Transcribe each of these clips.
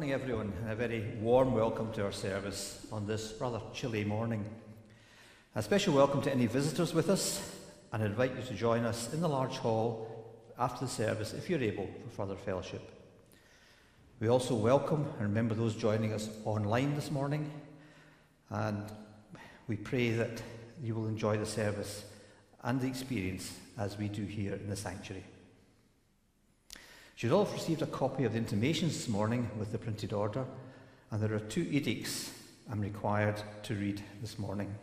Morning everyone, and a very warm welcome to our service on this rather chilly morning. A special welcome to any visitors with us, and I invite you to join us in the large hall after the service if you're able for further fellowship. We also welcome and remember those joining us online this morning, and we pray that you will enjoy the service and the experience as we do here in the sanctuary. You should all have received a copy of the intimations this morning with the printed order, and there are 2 edicts I'm required to read this morning.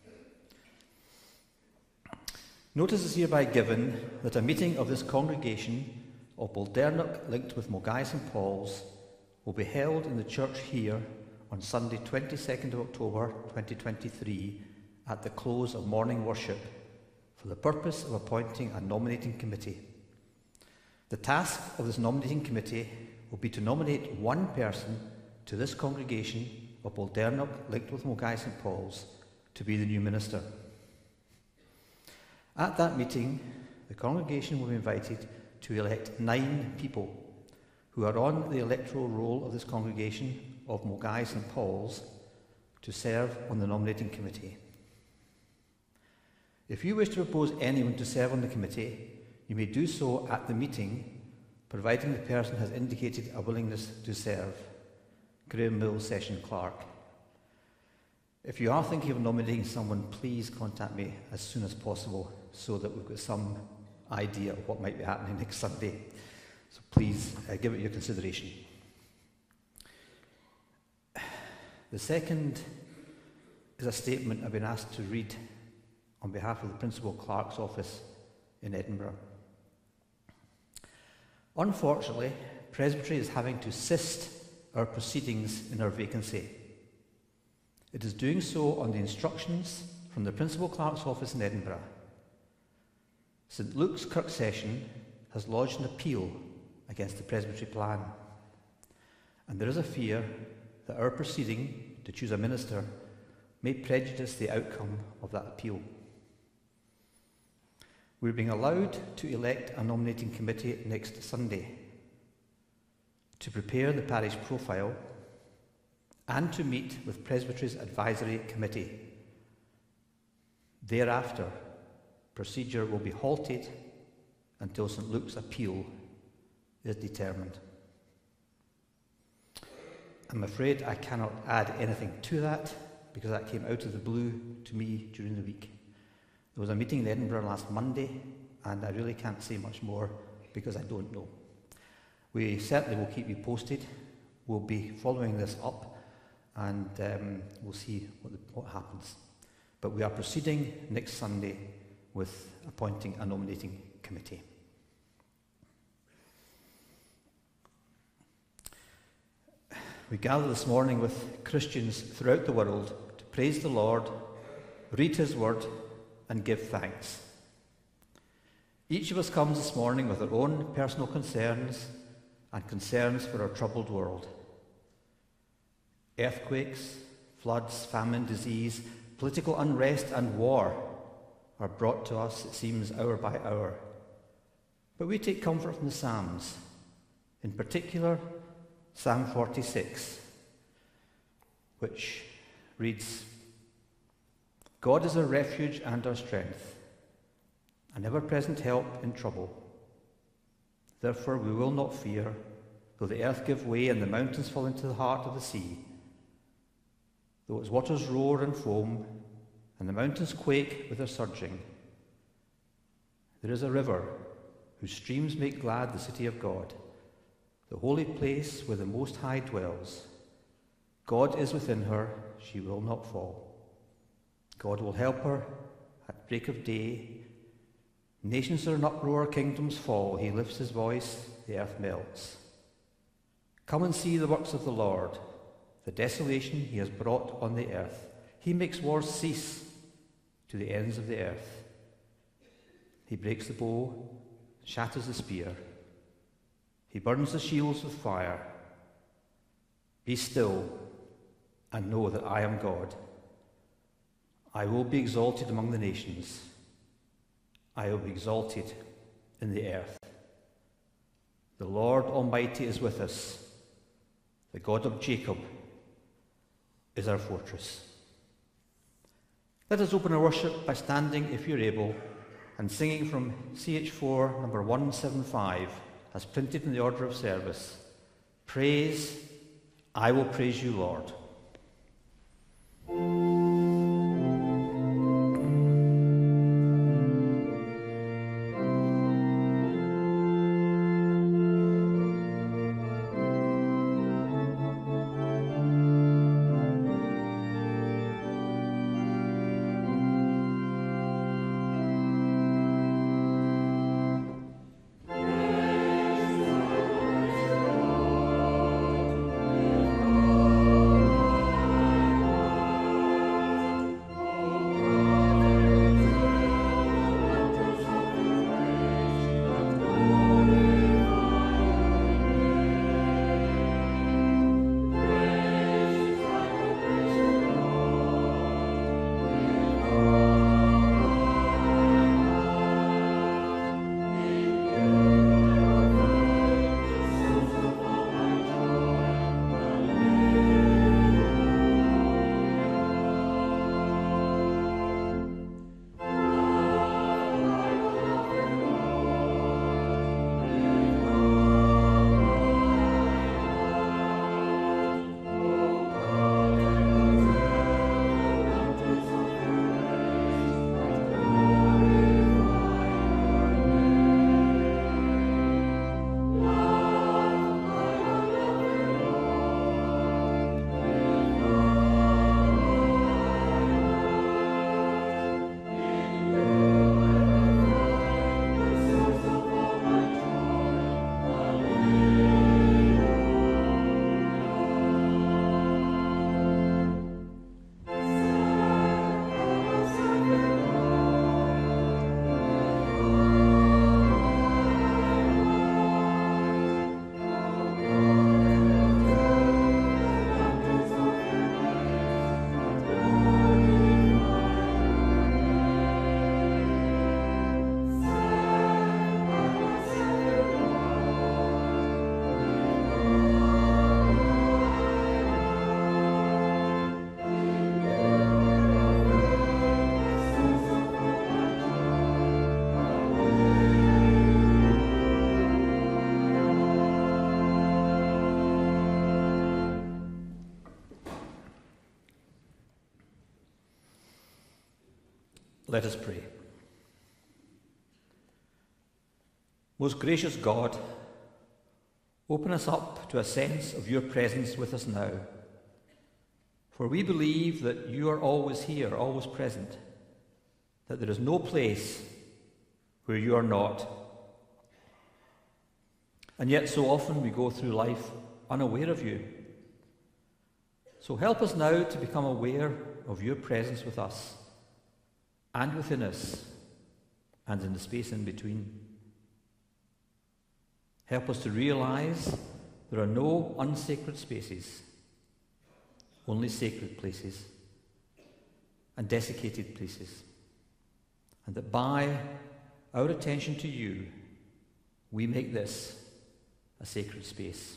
Notice is hereby given that a meeting of this congregation of Baldernock linked with Milngavie St Paul's will be held in the church here on Sunday 22nd of October 2023 at the close of morning worship for the purpose of appointing a nominating committee. The task of this nominating committee will be to nominate one person to this congregation of Baldernock linked with Milngavie St Paul's to be the new minister. At that meeting, the congregation will be invited to elect 9 people who are on the electoral roll of this congregation of Milngavie St Paul's to serve on the nominating committee. If you wish to propose anyone to serve on the committee, you may do so at the meeting, providing the person has indicated a willingness to serve. Kirk Session Clerk. If you are thinking of nominating someone, please contact me as soon as possible so that we've got some idea of what might be happening next Sunday. So please give it your consideration. The second is a statement I've been asked to read on behalf of the Principal Clerk's office in Edinburgh. Unfortunately, Presbytery is having to assist our proceedings in our vacancy. It is doing so on the instructions from the Principal Clerk's office in Edinburgh. St Luke's Kirk Session has lodged an appeal against the Presbytery plan, and there is a fear that our proceeding to choose a minister may prejudice the outcome of that appeal. We're being allowed to elect a nominating committee next Sunday to prepare the parish profile and to meet with Presbytery's advisory committee. Thereafter, procedure will be halted until St Luke's appeal is determined. I'm afraid I cannot add anything to that because that came out of the blue to me during the week. There was a meeting in Edinburgh last Monday, and I really can't say much more because I don't know. We certainly will keep you posted. We'll be following this up, and we'll see what happens. But we are proceeding next Sunday with appointing a nominating committee. We gather this morning with Christians throughout the world to praise the Lord, read His Word, and give thanks. Each of us comes this morning with our own personal concerns and concerns for our troubled world. Earthquakes, floods, famine, disease, political unrest and war are brought to us, it seems, hour by hour. But we take comfort from the Psalms, in particular Psalm 46, which reads, God is our refuge and our strength, an ever-present help in trouble. Therefore we will not fear, though the earth give way and the mountains fall into the heart of the sea, though its waters roar and foam, and the mountains quake with their surging. There is a river whose streams make glad the city of God, the holy place where the Most High dwells. God is within her, she will not fall. God will help her at break of day. Nations are in uproar, kingdoms fall. He lifts his voice, the earth melts. Come and see the works of the Lord, the desolation he has brought on the earth. He makes wars cease to the ends of the earth. He breaks the bow, shatters the spear. He burns the shields with fire. Be still and know that I am God. I will be exalted among the nations. I will be exalted in the earth. The Lord Almighty is with us. The God of Jacob is our fortress. Let us open our worship by standing, if you're able, and singing from CH4 number 175, as printed in the order of service. Praise, I will praise you, Lord. Let us pray. Most gracious God, open us up to a sense of your presence with us now. For we believe that you are always here, always present, that there is no place where you are not. And yet so often we go through life unaware of you. So help us now to become aware of your presence with us and within us and in the space in between. Help us to realize there are no unsacred spaces, only sacred places and desiccated places, and that by our attention to you, we make this a sacred space.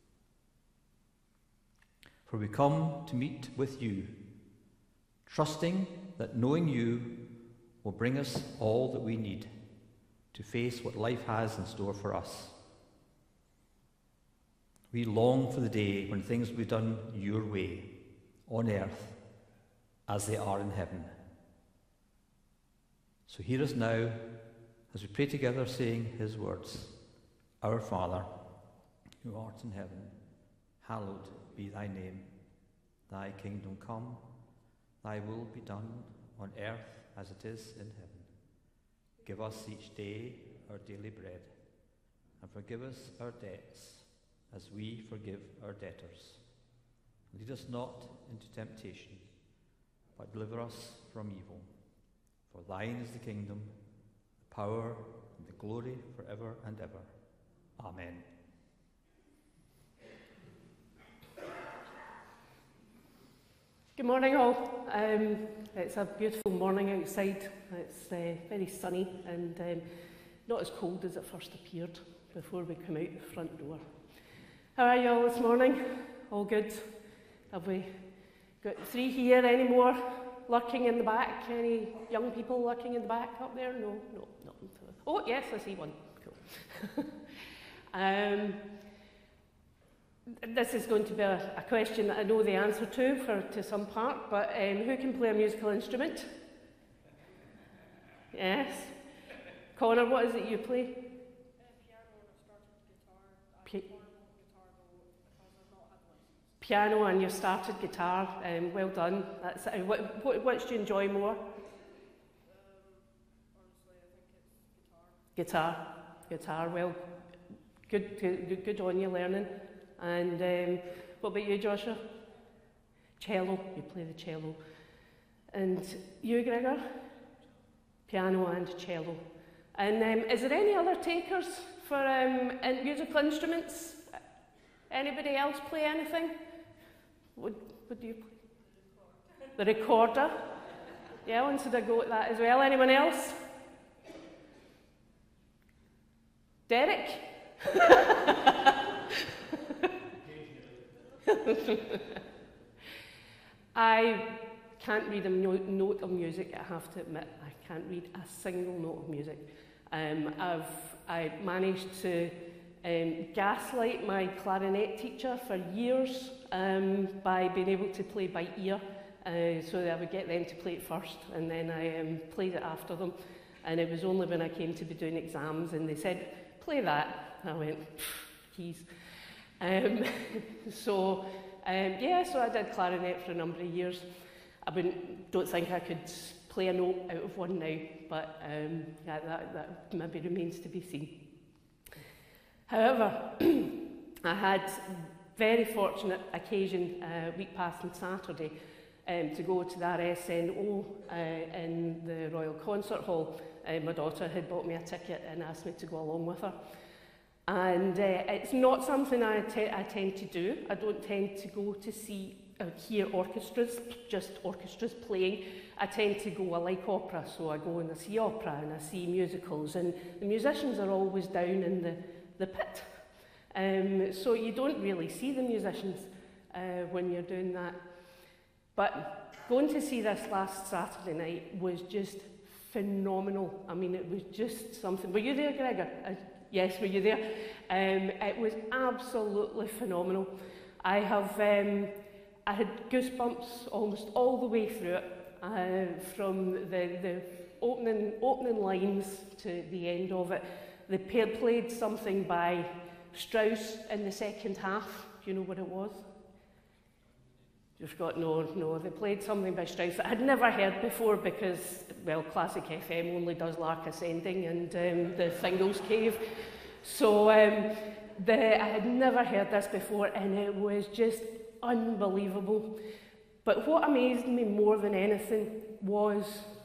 For we come to meet with you, trusting that knowing you will bring us all that we need to face what life has in store for us. We long for the day when things will be done your way, on earth, as they are in heaven. So hear us now as we pray together, saying his words. Our Father, who art in heaven, hallowed be thy name. Thy kingdom come, thy will be done on earth as it is in heaven. Give us each day our daily bread, and forgive us our debts as we forgive our debtors. Lead us not into temptation, but deliver us from evil. For thine is the kingdom, the power, and the glory forever and ever. Amen. Good morning all. It's a beautiful morning outside. It's very sunny and not as cold as it first appeared before we come out the front door. How are you all this morning? All good? Have we got 3 here? Any more lurking in the back? Any young people lurking in the back up there? No. Oh, yes, I see one. Cool. This is going to be a question that I know the answer to some part, but who can play a musical instrument? Yes. Connor, what is it you play? Piano, and you started guitar. Well done. That's, which do you enjoy more? Honestly, I think it's Guitar. Well, good on you learning. And what about you, Joshua? Cello. You play the cello. And you, Gregor? Piano and cello. And is there any other takers for musical instruments? Anybody else play anything? What do you play? The recorder. Yeah, I wanted to go at that as well. Anyone else? Derek? I can't read a note of music, I have to admit. I can't read a single note of music. I managed to gaslight my clarinet teacher for years by being able to play by ear, so that I would get them to play it first, and then I played it after them. And it was only when I came to be doing exams and they said, play that, I went, keys. So I did clarinet for a number of years. I don't think I could play a note out of one now, but that maybe remains to be seen. However, I had very fortunate occasion week past on Saturday to go to the RSNO in the Royal Concert Hall. My daughter had bought me a ticket and asked me to go along with her. And it's not something I tend to do. I don't tend to go to see hear orchestras, just orchestras playing. I tend to go, I like opera, so I go and I see opera and I see musicals, and the musicians are always down in the pit. So you don't really see the musicians when you're doing that. But going to see this last Saturday night was just phenomenal. I mean, it was just something. Were you there, Gregor? Yes, were you there? It was absolutely phenomenal. I had goosebumps almost all the way through it, from the opening lines to the end of it. They played something by Strauss in the second half. Do you know what it was? You've got no. They played something by Strauss that I'd never heard before because, well, Classic FM only does Lark Ascending and the Fingal's Cave. So I had never heard this before, and it was just unbelievable. But what amazed me more than anything was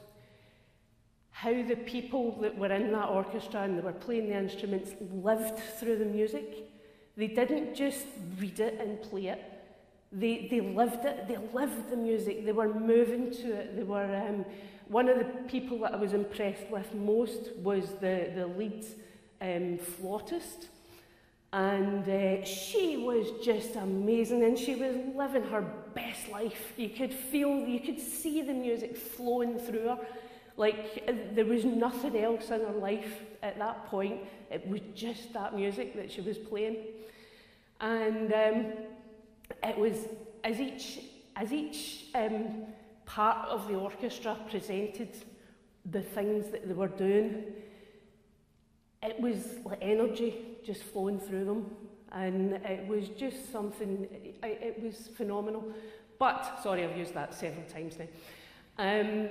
how the people that were in that orchestra and they were playing the instruments lived through the music. They didn't just read it and play it. They lived it. They lived the music. They were moving to it. They were one of the people that I was impressed with most was the lead flautist. And she was just amazing, and she was living her best life. You could see the music flowing through her. Like, there was nothing else in her life at that point. It was just that music that she was playing. And it was, as each part of the orchestra presented the things that they were doing, it was like energy just flowing through them, and it was just something, it was phenomenal. But, sorry, I've used that several times now.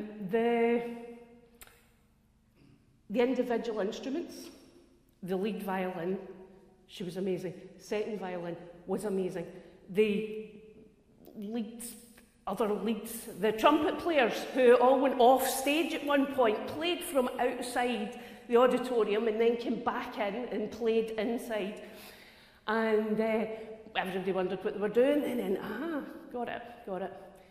The individual instruments, the lead violin, she was amazing. Second violin was amazing. The other leads, the trumpet players who all went off stage at one point, played from outside the auditorium and then came back in and played inside. And everybody wondered what they were doing, and then, got it.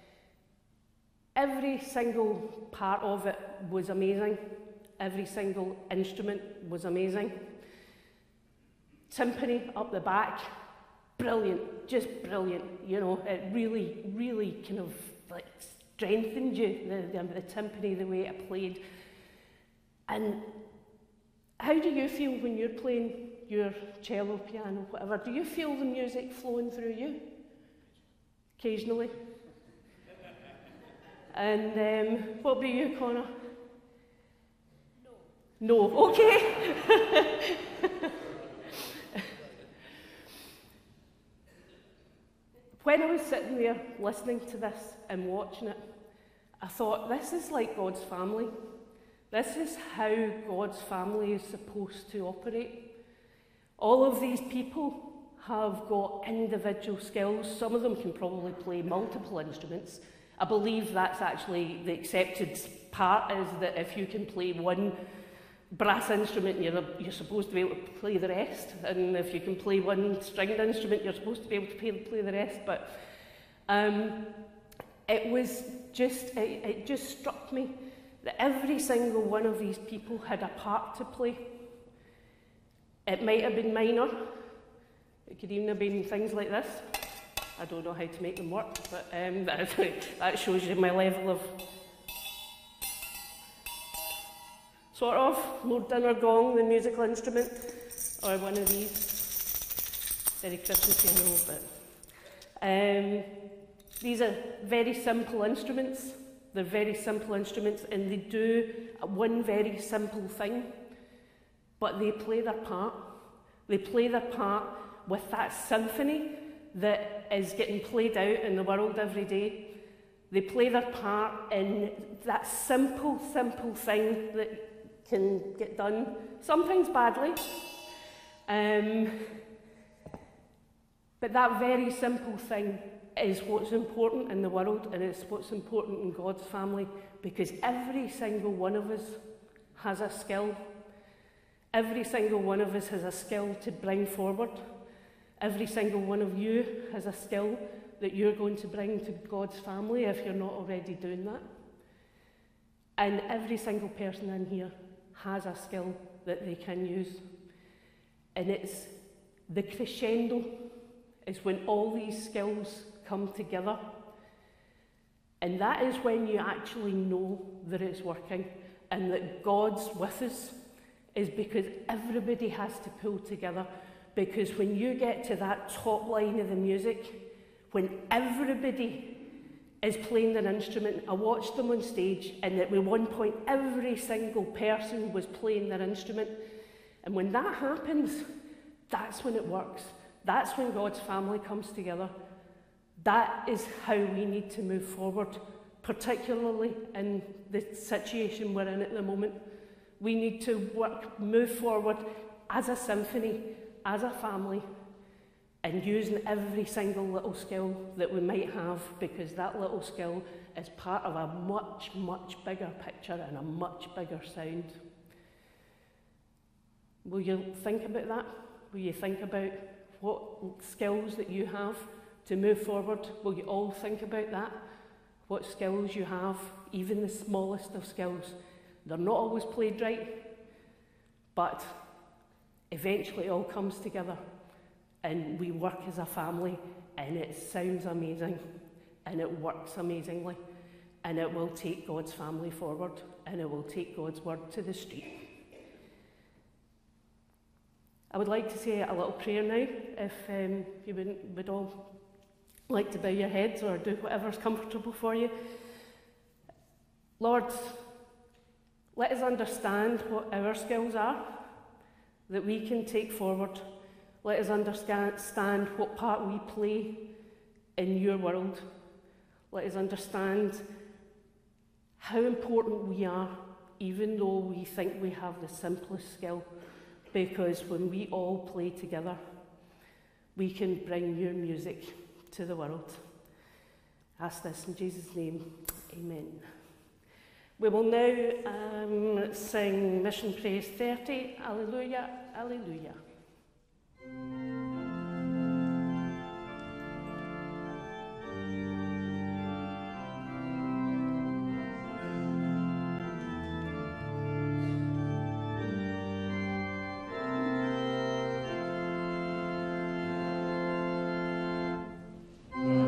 Every single part of it was amazing. Every single instrument was amazing. Timpani up the back, brilliant, just brilliant. you know, it really, really kind of like strengthened you, the timpani, the way it played. And how do you feel when you're playing your cello, piano, whatever? Do you feel the music flowing through you? Occasionally. And what about you, Connor? No. No, okay. When I was sitting there listening to this and watching it, I thought, this is like God's family. This is how God's family is supposed to operate. All of these people have got individual skills. Some of them can probably play multiple instruments. I believe that's actually the accepted part, is that if you can play one brass instrument, you're supposed to be able to play the rest. And if you can play one stringed instrument, you're supposed to be able to play the rest. But it just struck me that every single one of these people had a part to play. It might have been minor. It could even have been things like this. I don't know how to make them work, but that shows you my level of sort of Lord Dinner Gong, the musical instrument, or one of these. Very Christmassy, I know, but these are very simple instruments. They're very simple instruments, and they do one very simple thing, but they play their part. They play their part with that symphony that is getting played out in the world every day. They play their part in that simple, simple thing that can get done, sometimes badly. But that very simple thing is what's important in the world, and it's what's important in God's family, because every single one of us has a skill. Every single one of us has a skill to bring forward. Every single one of you has a skill that you're going to bring to God's family if you're not already doing that. And every single person in here has a skill that they can use. And it's the crescendo is when all these skills come together. And that is when you actually know that it's working and that God's with us, is because everybody has to pull together. Because when you get to that top line of the music, when everybody is playing their instrument, I watched them on stage, and at one point every single person was playing their instrument. And when that happens, that's when it works. That's when God's family comes together. That is how we need to move forward, particularly in the situation we're in at the moment. We need to move forward as a symphony, as a family, and using every single little skill that we might have, because that little skill is part of a much, much bigger picture and a much bigger sound. Will you think about that? Will you think about what skills that you have to move forward? Will you all think about that? What skills you have, even the smallest of skills. They're not always played right, but eventually it all comes together and we work as a family, and it sounds amazing and it works amazingly, and it will take God's family forward, and it will take God's word to the street. I would like to say a little prayer now, if you would all like to bow your heads or do whatever's comfortable for you. Lord, let us understand what our skills are that we can take forward. Let us understand what part we play in your world. Let us understand how important we are, even though we think we have the simplest skill. Because when we all play together, we can bring your music to the world. I ask this in Jesus' name, amen. We will now sing Mission Praise 30, Alleluia, Alleluia. Alleluia.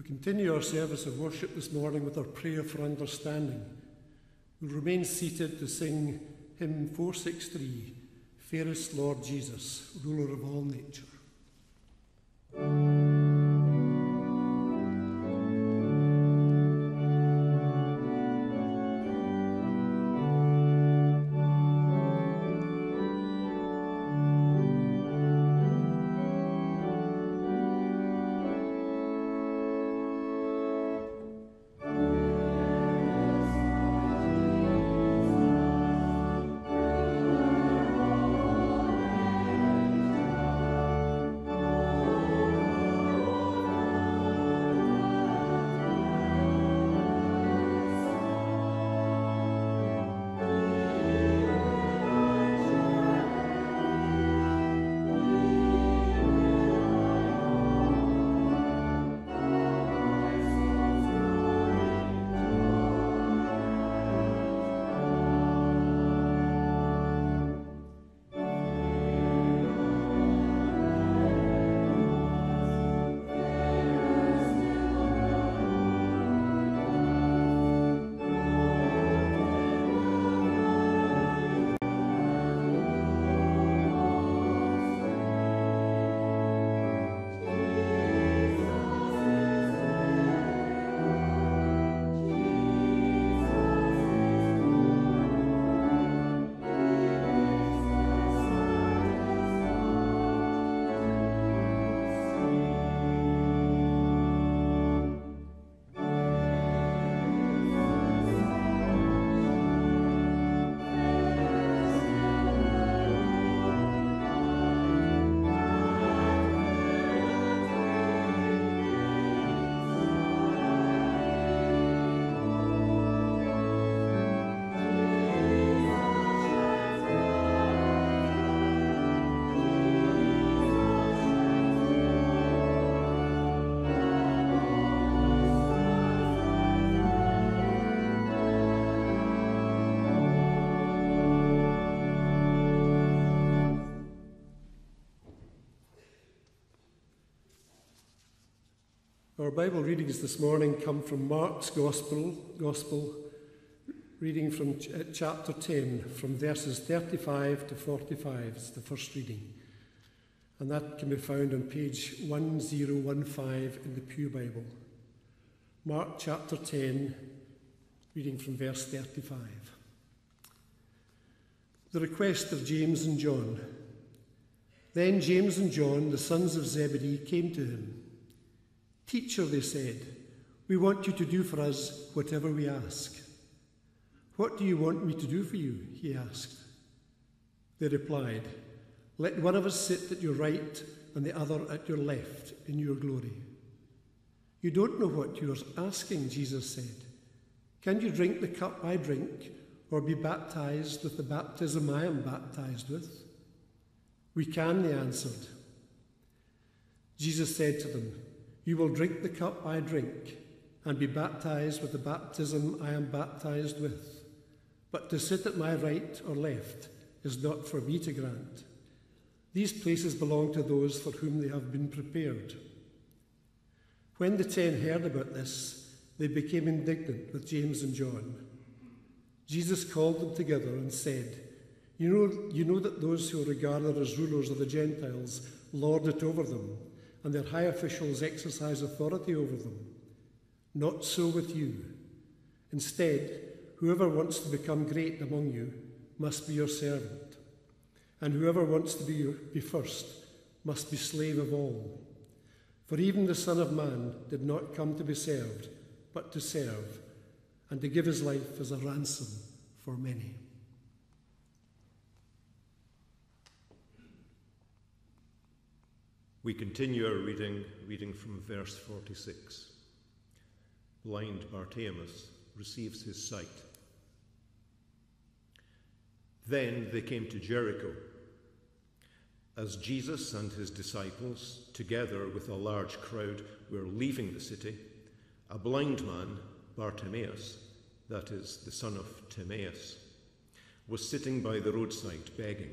continue our service of worship this morning with our prayer for understanding. We'll remain seated to sing hymn 463, Fairest Lord Jesus, Ruler of all nature. Our Bible readings this morning come from Mark's Gospel, reading from chapter 10, from verses 35 to 45. It's the first reading. And that can be found on page 1015 in the Pew Bible. Mark chapter 10, reading from verse 35. The request of James and John. Then James and John, the sons of Zebedee, came to him. Teacher, they said, we want you to do for us whatever we ask. What do you want me to do for you? He asked. They replied, let one of us sit at your right and the other at your left in your glory. You don't know what you are asking, Jesus said. Can you drink the cup I drink or be baptized with the baptism I am baptized with? We can, they answered. Jesus said to them, you will drink the cup I drink and be baptized with the baptism I am baptized with. But to sit at my right or left is not for me to grant. These places belong to those for whom they have been prepared. When the 10 heard about this, they became indignant with James and John. Jesus called them together and said, You know that those who are regarded as rulers of the Gentiles lord it over them, and their high officials exercise authority over them. Not so with you. Instead, whoever wants to become great among you must be your servant, and whoever wants to be first must be slave of all. For even the Son of Man did not come to be served, but to serve, and to give his life as a ransom for many. We continue our reading from verse 46. Blind Bartimaeus receives his sight. Then they came to Jericho. As Jesus and his disciples, together with a large crowd, were leaving the city, a blind man, Bartimaeus, that is, the son of Timaeus, was sitting by the roadside begging.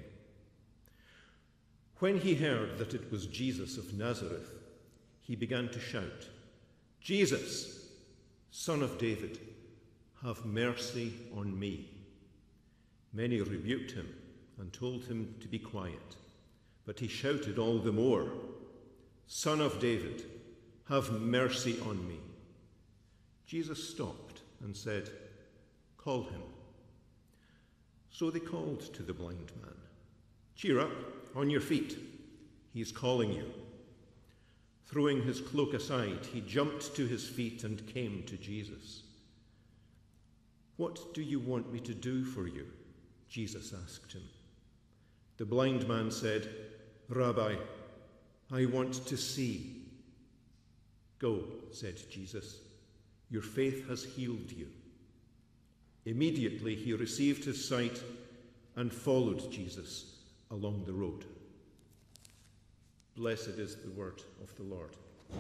When he heard that it was Jesus of Nazareth, he began to shout, "Jesus, Son of David, have mercy on me." Many rebuked him and told him to be quiet, but he shouted all the more, "Son of David, have mercy on me." Jesus stopped and said, "Call him." So they called to the blind man, "Cheer up, on your feet. He's calling you." Throwing his cloak aside, he jumped to his feet and came to Jesus. "What do you want me to do for you?" Jesus asked him. The blind man said, "Rabbi, I want to see." "Go," said Jesus, "your faith has healed you." Immediately he received his sight and followed Jesus along the road. Blessed is the word of the Lord.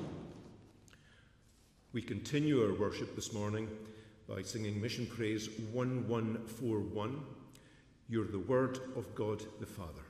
We continue our worship this morning by singing Mission Praise 1141, "You're the Word of God the Father."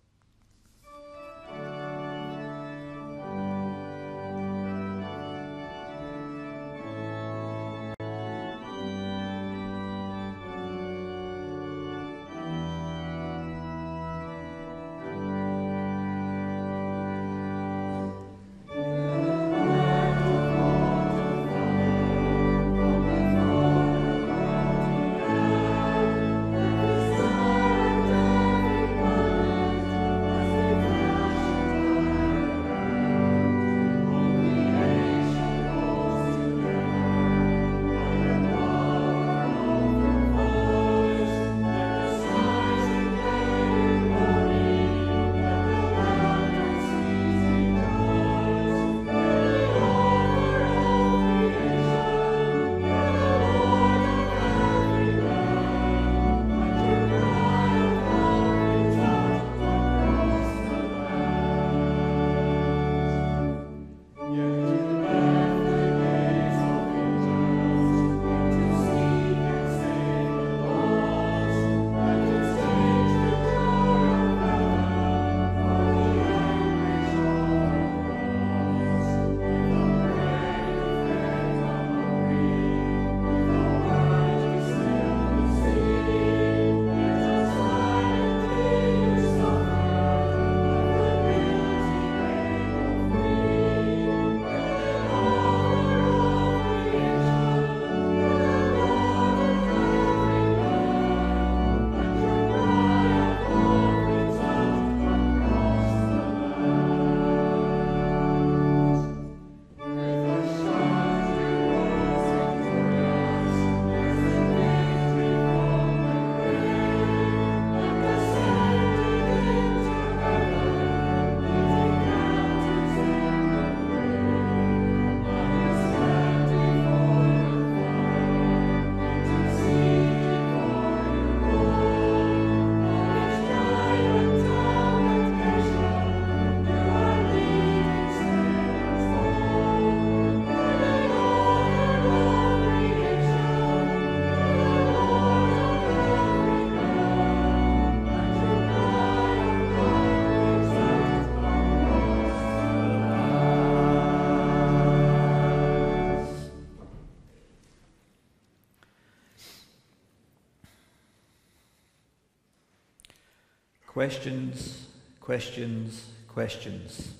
Questions, questions, questions.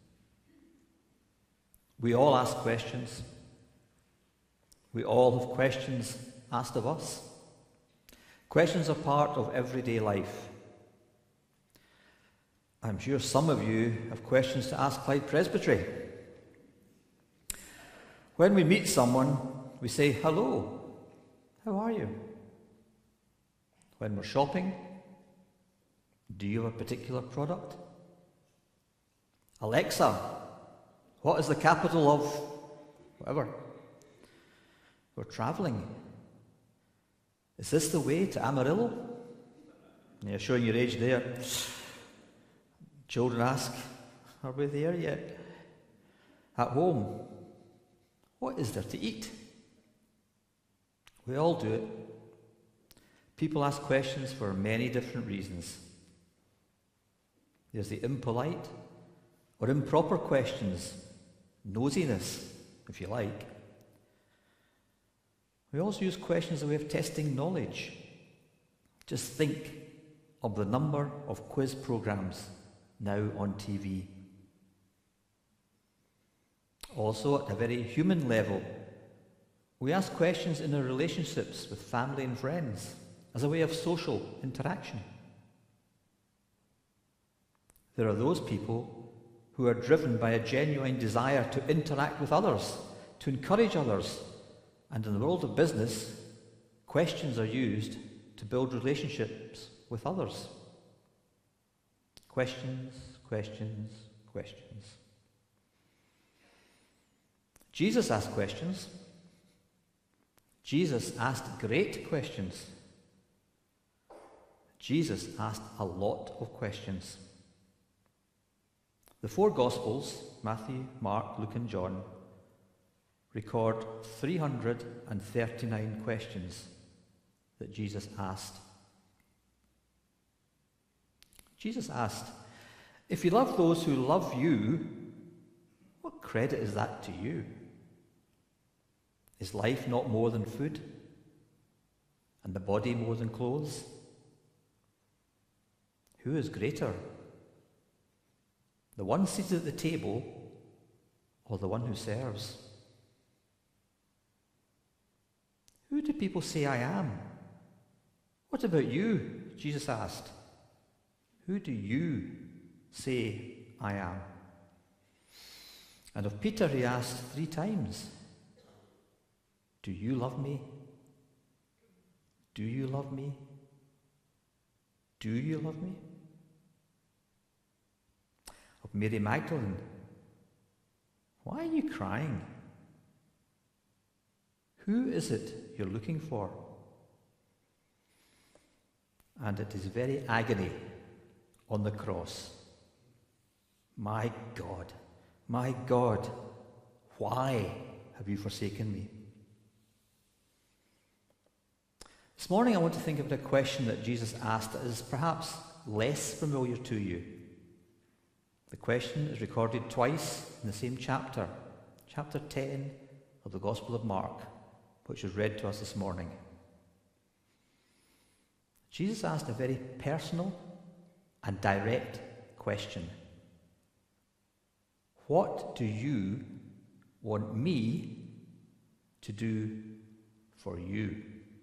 We all ask questions. We all have questions asked of us. Questions are part of everyday life. I'm sure some of you have questions to ask Clyde Presbytery. When we meet someone, we say, "Hello, how are you?" When we're shopping, do you have a particular product? "Alexa, what is the capital of whatever?" We're travelling. "Is this the way to Amarillo?" You're showing your age there. Children ask, "Are we there yet?" At home, what is there to eat? We all do it. People ask questions for many different reasons. There's the impolite or improper questions, nosiness, if you like. We also use questions as a way of testing knowledge. Just think of the number of quiz programs now on TV. Also, at a very human level, we ask questions in our relationships with family and friends as a way of social interaction. There are those people who are driven by a genuine desire to interact with others, to encourage others, and in the world of business, questions are used to build relationships with others. Questions, questions, questions. Jesus asked questions. Jesus asked great questions. Jesus asked a lot of questions. The four Gospels, Matthew, Mark, Luke and John, record 339 questions that Jesus asked. Jesus asked, "If you love those who love you, what credit is that to you? Is life not more than food, and the body more than clothes? Who is greater, the one seated at the table or the one who serves? Who do people say I am? What about you?" Jesus asked. "Who do you say I am?" And of Peter he asked 3 times, "Do you love me? Do you love me? Do you love me?" Of Mary Magdalene, "Why are you crying? Who is it you're looking for?" And it is very agony on the cross. My God, why have you forsaken me?" This morning I want to think about a question that Jesus asked that is perhaps less familiar to you. The question is recorded twice in the same chapter, chapter 10 of the Gospel of Mark, which was read to us this morning. Jesus asked a very personal and direct question. What do you want me to do for you?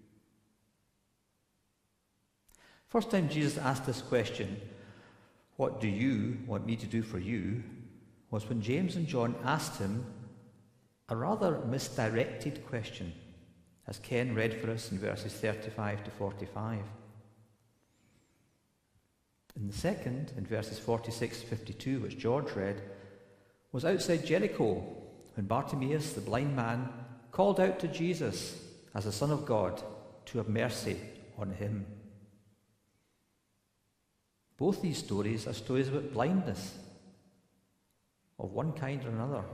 First time Jesus asked this question, "What do you want me to do for you?" was when James and John asked him a rather misdirected question, as Ken read for us in verses 35 to 45. And the second, in verses 46 to 52, which George read, was outside Jericho when Bartimaeus, the blind man, called out to Jesus as the Son of God to have mercy on him. Both these stories are stories about blindness of one kind or another.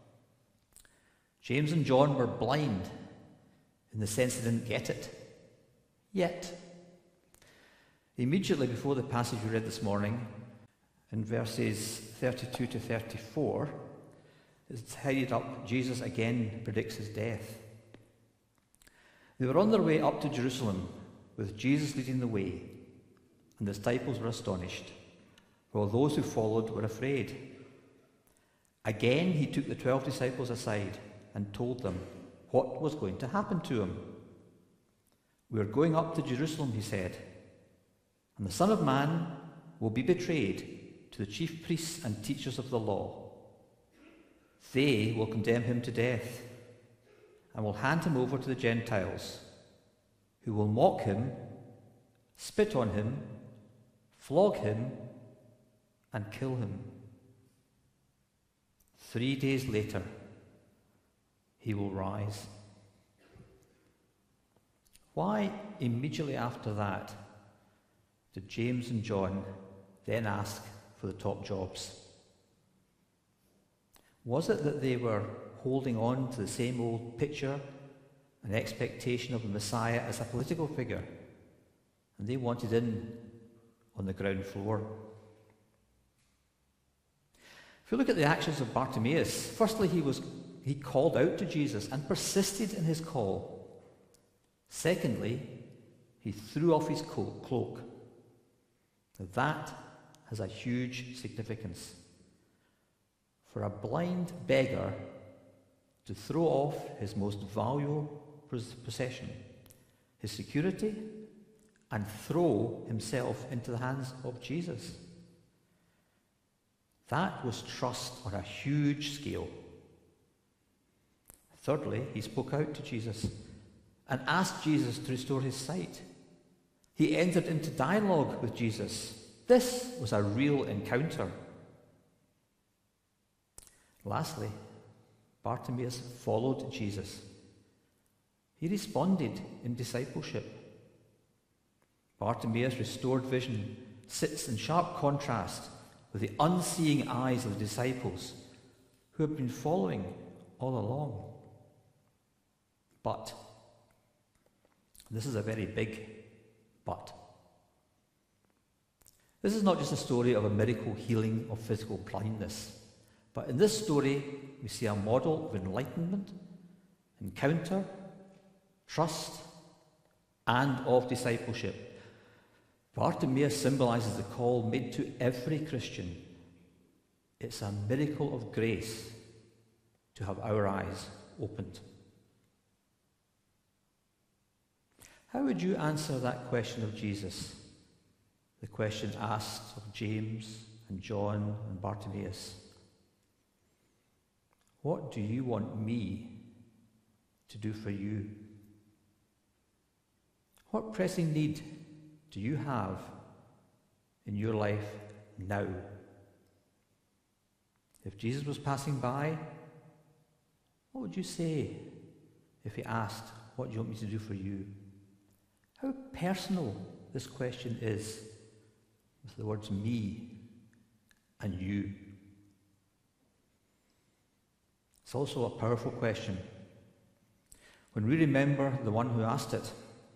James and John were blind in the sense they didn't get it. Yet, immediately before the passage we read this morning, in verses 32 to 34, it's headed up, Jesus again predicts his death. They were on their way up to Jerusalem, with Jesus leading the way, and the disciples were astonished, while those who followed were afraid. Again he took the 12 disciples aside and told them what was going to happen to him. "We are going up to Jerusalem," he said, "and the Son of Man will be betrayed to the chief priests and teachers of the law. They will condemn him to death and will hand him over to the Gentiles, who will mock him, spit on him, flog him, and kill him. 3 days later, he will rise." Why, immediately after that, did James and John then ask for the top jobs? Was it that they were holding on to the same old picture and expectation of the Messiah as a political figure, and they wanted in on the ground floor? If we look at the actions of Bartimaeus, firstly he he called out to Jesus and persisted in his call. Secondly, he threw off his cloak. That has a huge significance. For a blind beggar to throw off his most valuable possession, his security, and throw himself into the hands of Jesus. That was trust on a huge scale. Thirdly, he spoke out to Jesus and asked Jesus to restore his sight. He entered into dialogue with Jesus. This was a real encounter. Lastly, Bartimaeus followed Jesus. He responded in discipleship. Bartimaeus' restored vision sits in sharp contrast with the unseeing eyes of the disciples who have been following all along. But, this is a very big but. This is not just a story of a miracle healing of physical blindness, but in this story we see a model of enlightenment, encounter, trust, and of discipleship. Bartimaeus symbolizes the call made to every Christian. It's a miracle of grace to have our eyes opened. How would you answer that question of Jesus? The question asked of James and John and Bartimaeus. What do you want me to do for you? What pressing need do you have in your life now? If Jesus was passing by, what would you say if he asked, what do you want me to do for you? How personal this question is with the words me and you. It's also a powerful question when we remember the one who asked it.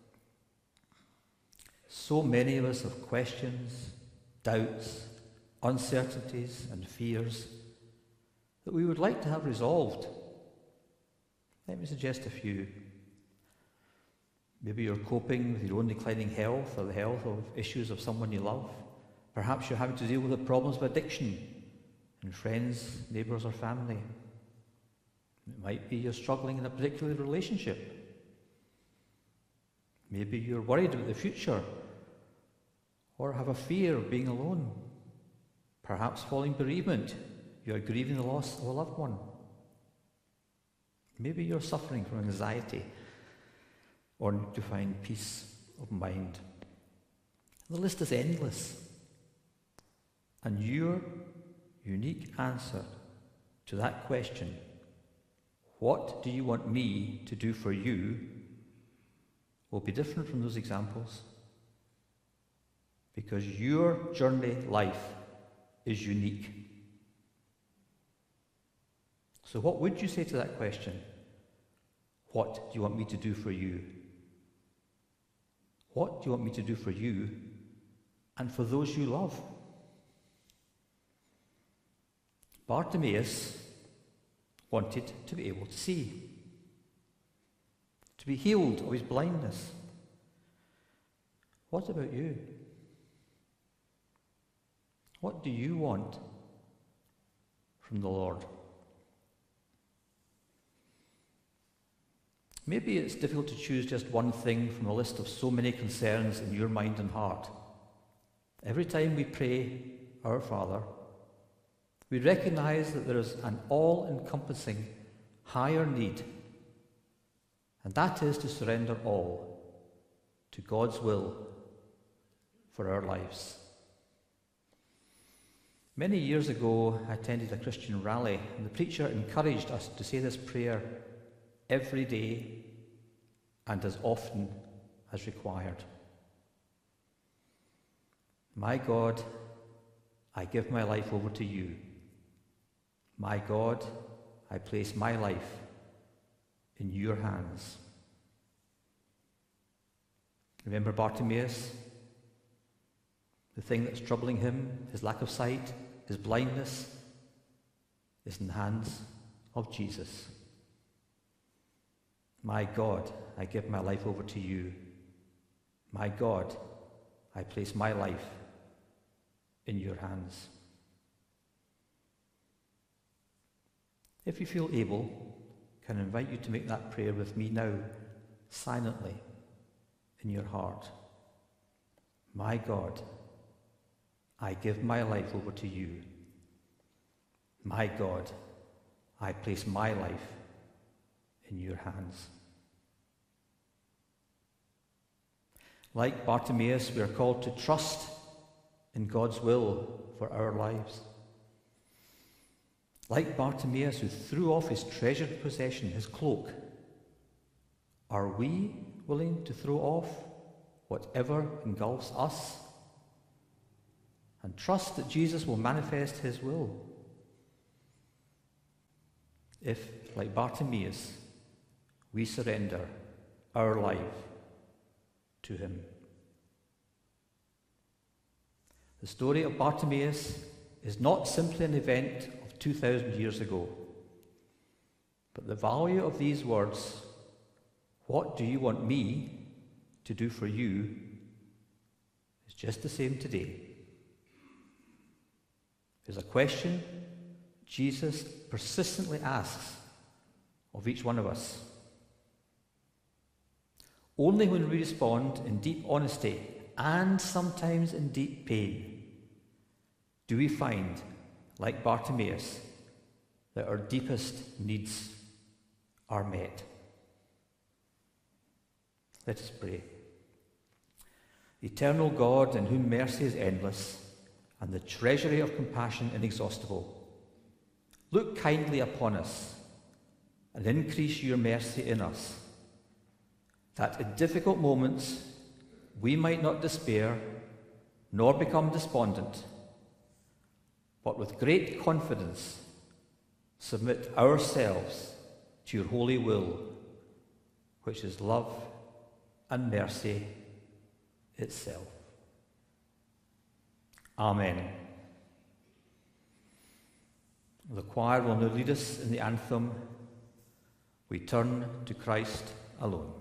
So many of us have questions, doubts, uncertainties, and fears that we would like to have resolved. Let me suggest a few. Maybe you're coping with your own declining health or the health of issues of someone you love. Perhaps you're having to deal with the problems of addiction in friends, neighbours, or family. It might be you're struggling in a particular relationship. Maybe you're worried about the future or have a fear of being alone. Perhaps following bereavement, you're grieving the loss of a loved one. Maybe you're suffering from anxiety or need to find peace of mind. The list is endless. And your unique answer to that question, what do you want me to do for you, will be different from those examples. Because your journey life is unique. So what would you say to that question? What do you want me to do for you? What do you want me to do for you and for those you love? Bartimaeus wanted to be able to see, to be healed of his blindness. What about you? What do you want from the Lord? Maybe it's difficult to choose just one thing from a list of so many concerns in your mind and heart. Every time we pray, Our Father, we recognize that there is an all-encompassing higher need, and that is to surrender all to God's will for our lives. Many years ago, I attended a Christian rally, and the preacher encouraged us to say this prayer every day and as often as required. My God, I give my life over to you. My God, I place my life in your hands. Remember Bartimaeus? The thing that's troubling him, his lack of sight, his blindness, is in the hands of Jesus. My God, I give my life over to you. My God, I place my life in your hands. If you feel able, can I invite you to make that prayer with me now, silently, in your heart. My God, I give my life over to you. My God, I place my life in your hands. Like Bartimaeus, we are called to trust in God's will for our lives. Like Bartimaeus, who threw off his treasured possession, his cloak, are we willing to throw off whatever engulfs us and trust that Jesus will manifest his will? If, like Bartimaeus, we surrender our life to him. The story of Bartimaeus is not simply an event of 2,000 years ago, but the value of these words, "What do you want me to do for you?" is just the same today. It's a question Jesus persistently asks of each one of us. Only when we respond in deep honesty and sometimes in deep pain do we find, like Bartimaeus, that our deepest needs are met. Let us pray. Eternal God, in whom mercy is endless and the treasury of compassion inexhaustible, look kindly upon us and increase your mercy in us, that in difficult moments we might not despair nor become despondent, but with great confidence submit ourselves to your holy will, which is love and mercy itself. Amen. The choir will now lead us in the anthem, "We Turn to Christ Alone."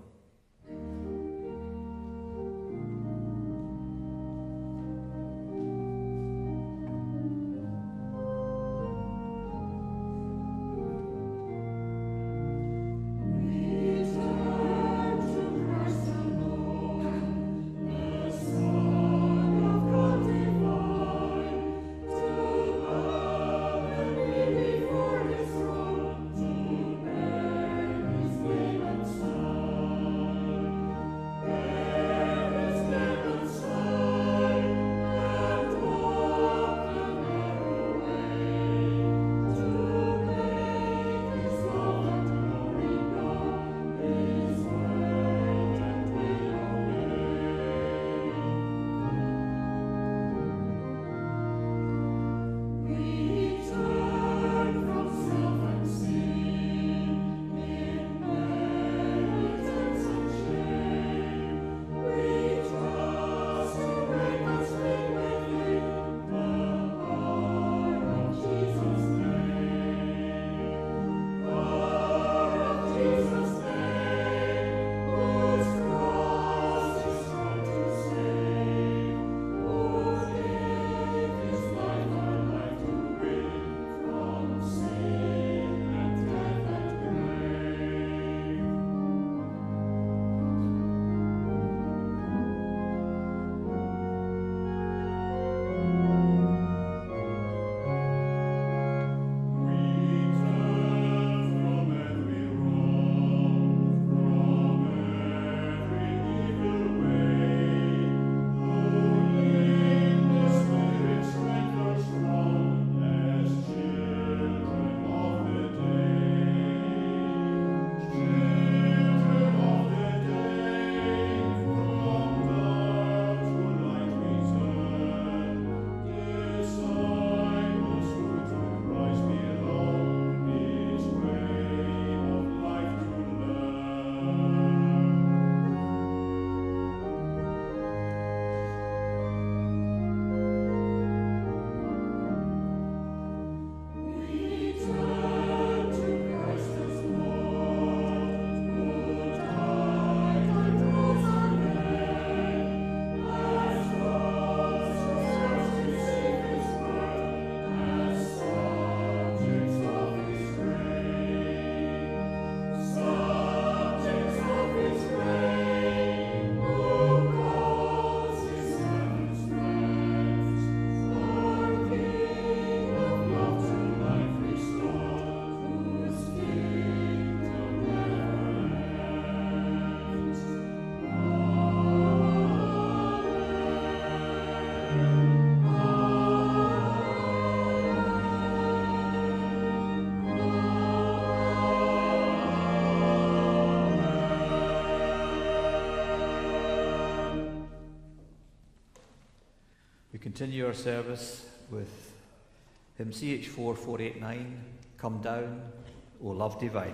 Before his throne, to bear his name and sound. continue our service with hymn CH4 489, Come Down, O Love Divine.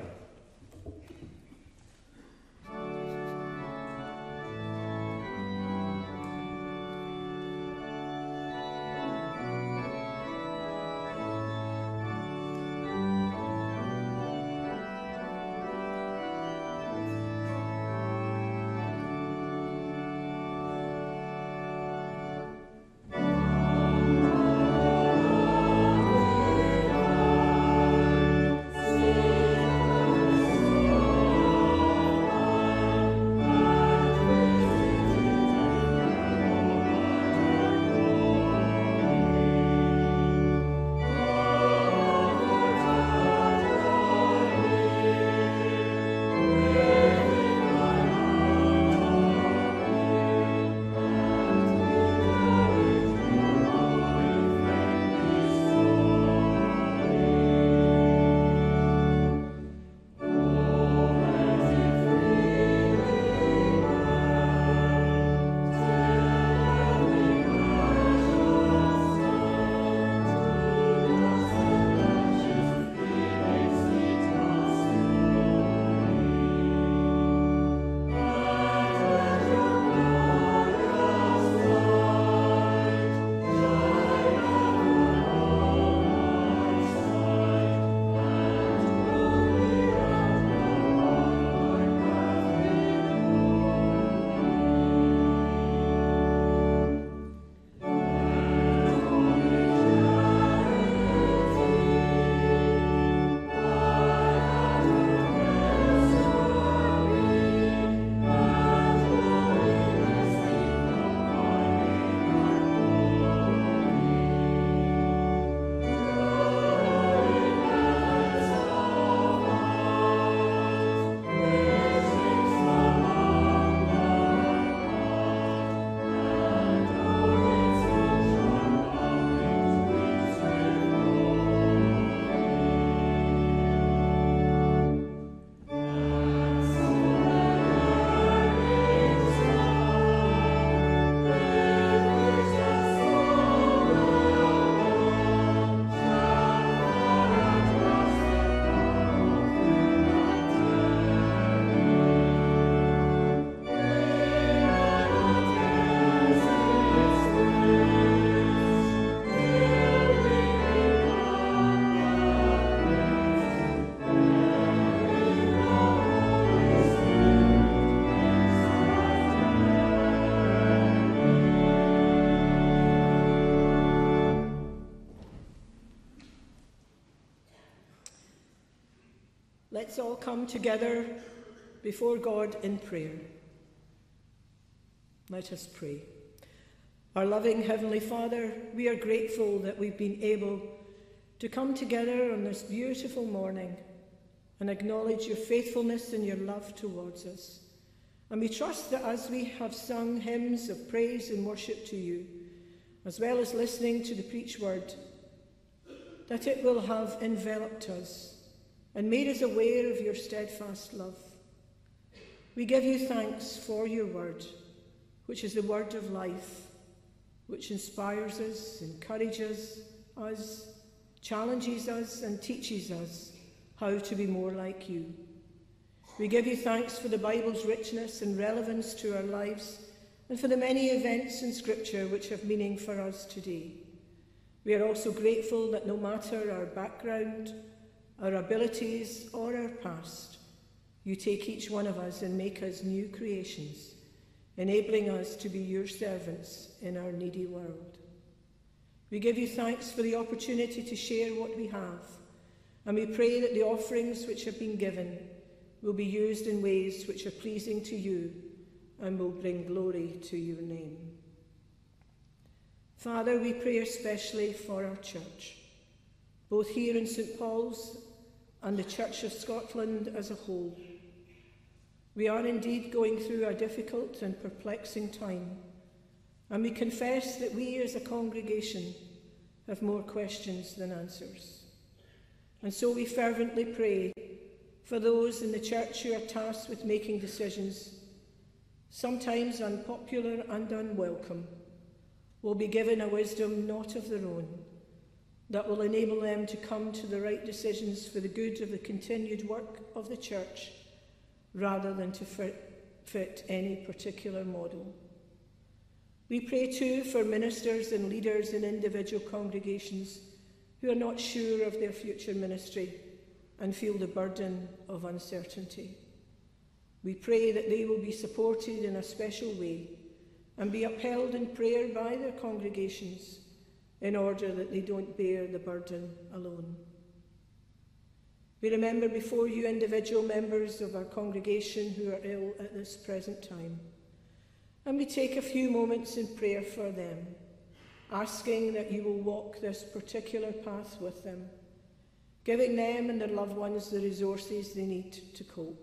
Let's all come together before God in prayer. Let us pray. Our loving Heavenly Father, we are grateful that we've been able to come together on this beautiful morning and acknowledge your faithfulness and your love towards us. And we trust that as we have sung hymns of praise and worship to you, as well as listening to the preached word, that it will have enveloped us and made us aware of your steadfast love. We give you thanks for your word, which is the word of life, which inspires us, encourages us, challenges us, and teaches us how to be more like you. We give you thanks for the Bible's richness and relevance to our lives, and for the many events in Scripture which have meaning for us today. We are also grateful that no matter our background, our abilities, or our past, you take each one of us and make us new creations, enabling us to be your servants in our needy world. We give you thanks for the opportunity to share what we have, and we pray that the offerings which have been given will be used in ways which are pleasing to you and will bring glory to your name. Father, we pray especially for our church, both here in St. Paul's and the Church of Scotland as a whole. We are indeed going through a difficult and perplexing time, and we confess that we as a congregation have more questions than answers. And so we fervently pray for those in the church who are tasked with making decisions, sometimes unpopular and unwelcome, will be given a wisdom not of their own, that will enable them to come to the right decisions for the good of the continued work of the church, rather than to fit any particular model. We pray too for ministers and leaders in individual congregations who are not sure of their future ministry and feel the burden of uncertainty. We pray that they will be supported in a special way and be upheld in prayer by their congregations in order that they don't bear the burden alone. We remember before you individual members of our congregation who are ill at this present time, and we take a few moments in prayer for them, asking that you will walk this particular path with them, giving them and their loved ones the resources they need to cope.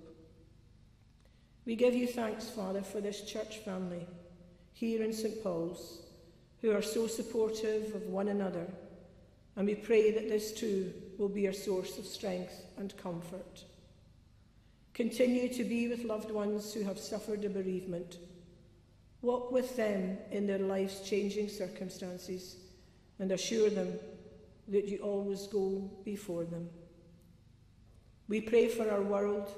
We give you thanks, Father, for this church family here in St. Paul's, who are so supportive of one another, and we pray that this too will be a source of strength and comfort. Continue to be with loved ones who have suffered a bereavement. Walk with them in their life's changing circumstances and assure them that you always go before them. We pray for our world.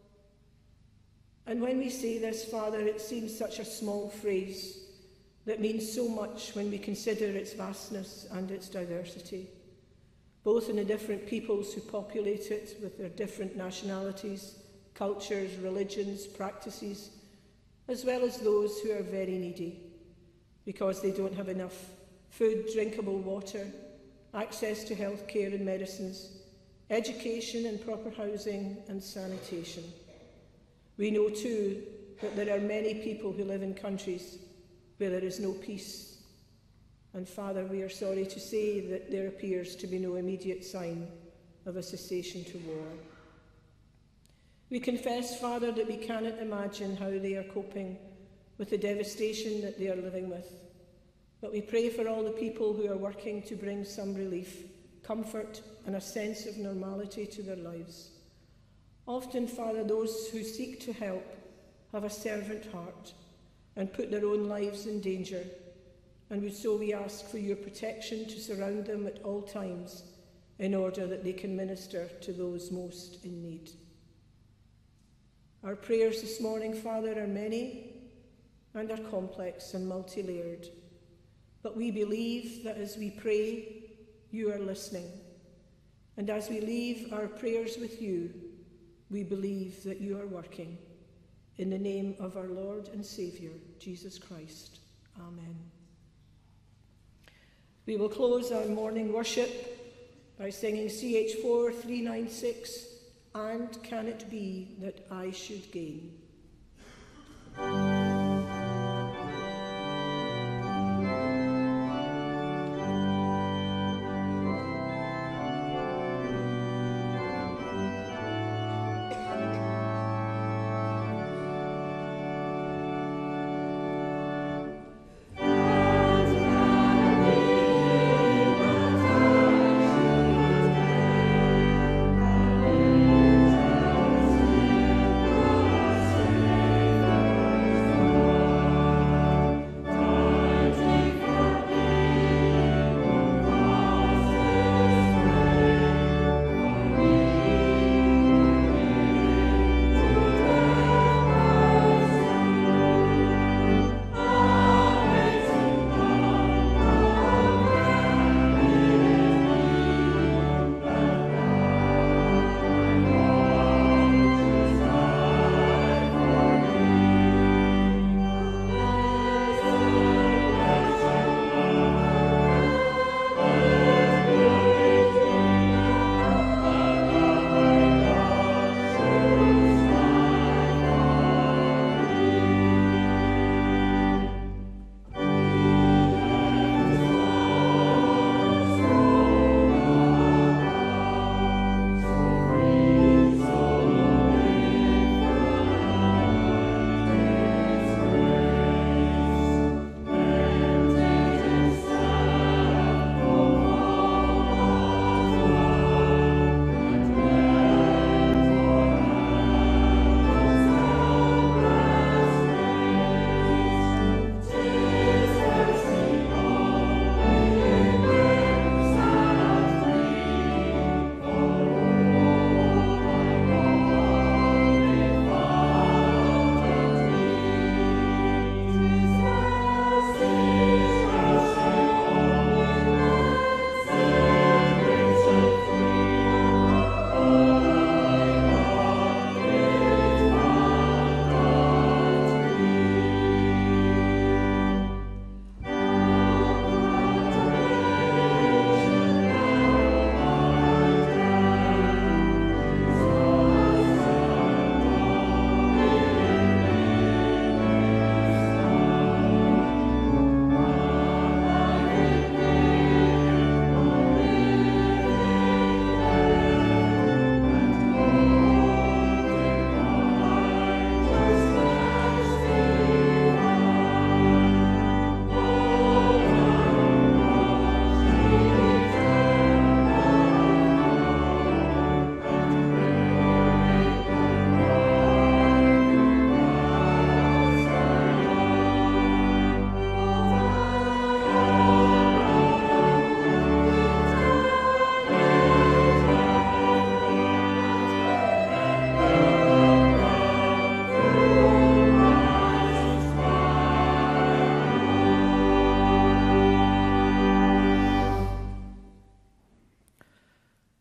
And when we say this, Father, it seems such a small phrase that means so much when we consider its vastness and its diversity, both in the different peoples who populate it with their different nationalities, cultures, religions, practices, as well as those who are very needy because they don't have enough food, drinkable water, access to health care and medicines, education and proper housing and sanitation. We know too that there are many people who live in countries where there is no peace. And Father, we are sorry to say that there appears to be no immediate sign of a cessation to war. We confess, Father, that we cannot imagine how they are coping with the devastation that they are living with. But we pray for all the people who are working to bring some relief, comfort, and a sense of normality to their lives. Often, Father, those who seek to help have a servant heart and put their own lives in danger, and so we ask for your protection to surround them at all times in order that they can minister to those most in need. Our prayers this morning, Father, are many and are complex and multi-layered, but we believe that as we pray, you are listening, and as we leave our prayers with you, we believe that you are working. In the name of our Lord and Saviour, Jesus Christ. Amen. We will close our morning worship by singing CH4 396, And Can It Be That I Should Gain?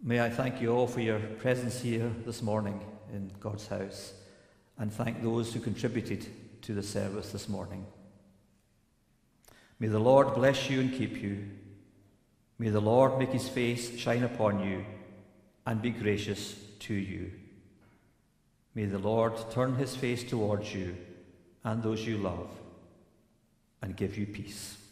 May I thank you all for your presence here this morning in God's house, and thank those who contributed to the service this morning. May the Lord bless you and keep you. May the Lord make his face shine upon you and be gracious to you. May the Lord turn his face towards you and those you love and give you peace.